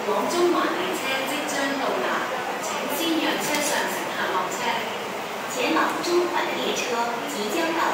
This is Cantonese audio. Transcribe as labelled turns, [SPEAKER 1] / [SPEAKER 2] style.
[SPEAKER 1] 往中環列車即將到達，請先讓車上乘客落車。
[SPEAKER 2] 前往中环的列车即将到